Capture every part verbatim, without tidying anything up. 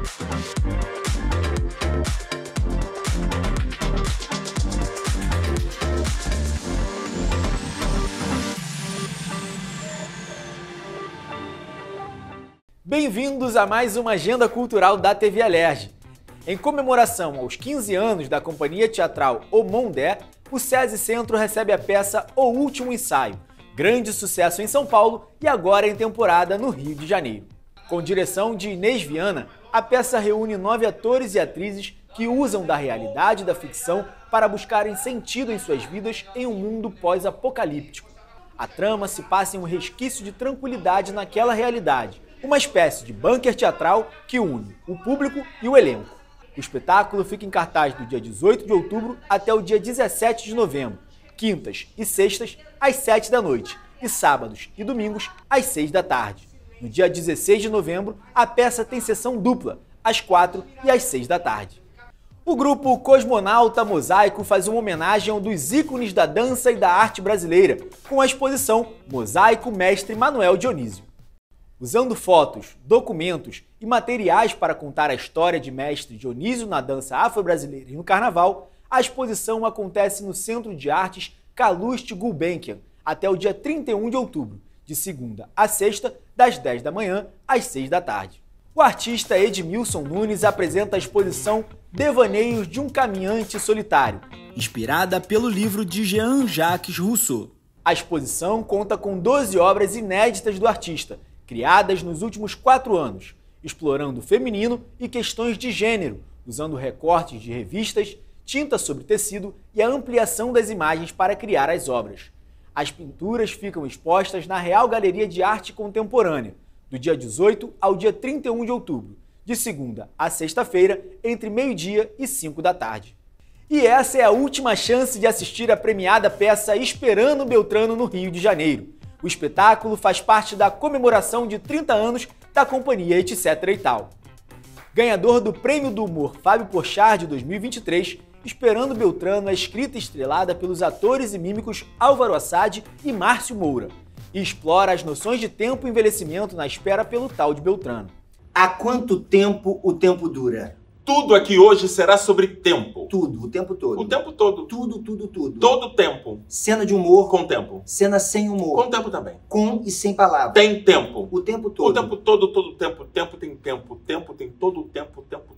Bem-vindos a mais uma agenda cultural da T V Alerj. Em comemoração aos quinze anos da companhia teatral O Mondé, o SESI Centro recebe a peça O Último Ensaio, grande sucesso em São Paulo e agora em temporada no Rio de Janeiro. Com direção de Inês Viana, a peça reúne nove atores e atrizes que usam da realidade e da ficção para buscarem sentido em suas vidas em um mundo pós-apocalíptico. A trama se passa em um resquício de tranquilidade naquela realidade, uma espécie de bunker teatral que une o público e o elenco. O espetáculo fica em cartaz do dia dezoito de outubro até o dia dezessete de novembro, quintas e sextas, às sete da noite, e sábados e domingos, às seis da tarde. No dia dezesseis de novembro, a peça tem sessão dupla, às quatro e às seis da tarde. O grupo Cosmonauta Mosaico faz uma homenagem a um dos ícones da dança e da arte brasileira, com a exposição Mosaico Mestre Manuel Dionísio. Usando fotos, documentos e materiais para contar a história de mestre Dionísio na dança afro-brasileira e no carnaval, a exposição acontece no Centro de Artes Calouste Gulbenkian até o dia trinta e um de outubro, de segunda a sexta, das dez da manhã às seis da tarde. O artista Edmilson Nunes apresenta a exposição Devaneios de um Caminhante Solitário, inspirada pelo livro de Jean-Jacques Rousseau. A exposição conta com doze obras inéditas do artista, criadas nos últimos quatro anos, explorando o feminino e questões de gênero, usando recortes de revistas, tinta sobre tecido e a ampliação das imagens para criar as obras. As pinturas ficam expostas na Real Galeria de Arte Contemporânea, do dia dezoito ao dia trinta e um de outubro, de segunda a sexta-feira, entre meio-dia e cinco da tarde. E essa é a última chance de assistir a premiada peça Esperando Beltrano no Rio de Janeiro. O espetáculo faz parte da comemoração de trinta anos da companhia Etc e tal. Ganhador do Prêmio do Humor Fábio Porchat de dois mil e vinte e três, Esperando Beltrano é escrita e estrelada pelos atores e mímicos Álvaro Assad e Márcio Moura, e explora as noções de tempo e envelhecimento na espera pelo tal de Beltrano. Há quanto tempo o tempo dura? Tudo aqui hoje será sobre tempo. Tudo, o tempo todo. O tempo todo. Tudo, tudo, tudo. Todo tempo. Cena de humor. Com tempo. Cena sem humor. Com tempo também. Com e sem palavras. Tem tempo. O tempo todo. O tempo todo, todo tempo. Tempo tem tempo. Tempo tem todo o tempo. Tempo.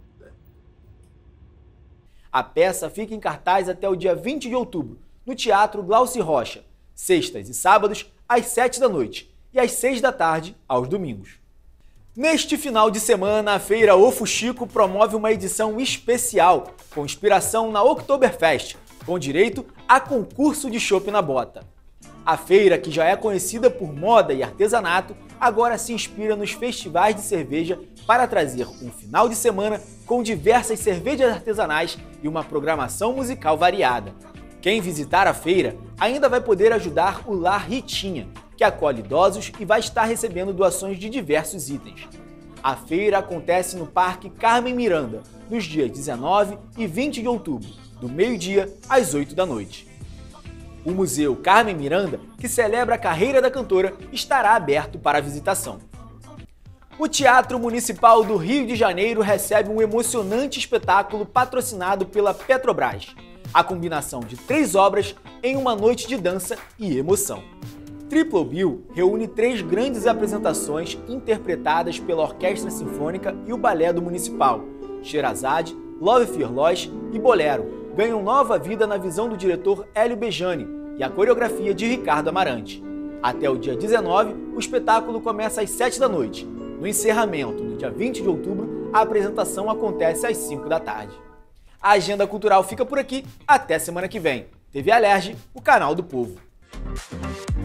A peça fica em cartaz até o dia vinte de outubro, no Teatro Glauci Rocha, sextas e sábados, às sete da noite, e às seis da tarde, aos domingos. Neste final de semana, a feira O Fuxico promove uma edição especial, com inspiração na Oktoberfest, com direito a concurso de chopp na bota. A feira, que já é conhecida por moda e artesanato, agora se inspira nos festivais de cerveja para trazer um final de semana com diversas cervejas artesanais e uma programação musical variada. Quem visitar a feira ainda vai poder ajudar o Lar Ritinha, que acolhe idosos e vai estar recebendo doações de diversos itens. A feira acontece no Parque Carmen Miranda, nos dias dezenove e vinte de outubro, do meio-dia às oito da noite. O Museu Carmen Miranda, que celebra a carreira da cantora, estará aberto para visitação. O Teatro Municipal do Rio de Janeiro recebe um emocionante espetáculo patrocinado pela Petrobras. A combinação de três obras em uma noite de dança e emoção. Triple Bill reúne três grandes apresentações interpretadas pela Orquestra Sinfônica e o Balé do Municipal. Sherazade, Love Fearless e Bolero ganham nova vida na visão do diretor Hélio Bejani e a coreografia de Ricardo Amarante. Até o dia dezenove, o espetáculo começa às sete da noite. No encerramento, no dia vinte de outubro, a apresentação acontece às cinco da tarde. A agenda cultural fica por aqui. Até semana que vem. T V Alerj, o canal do povo.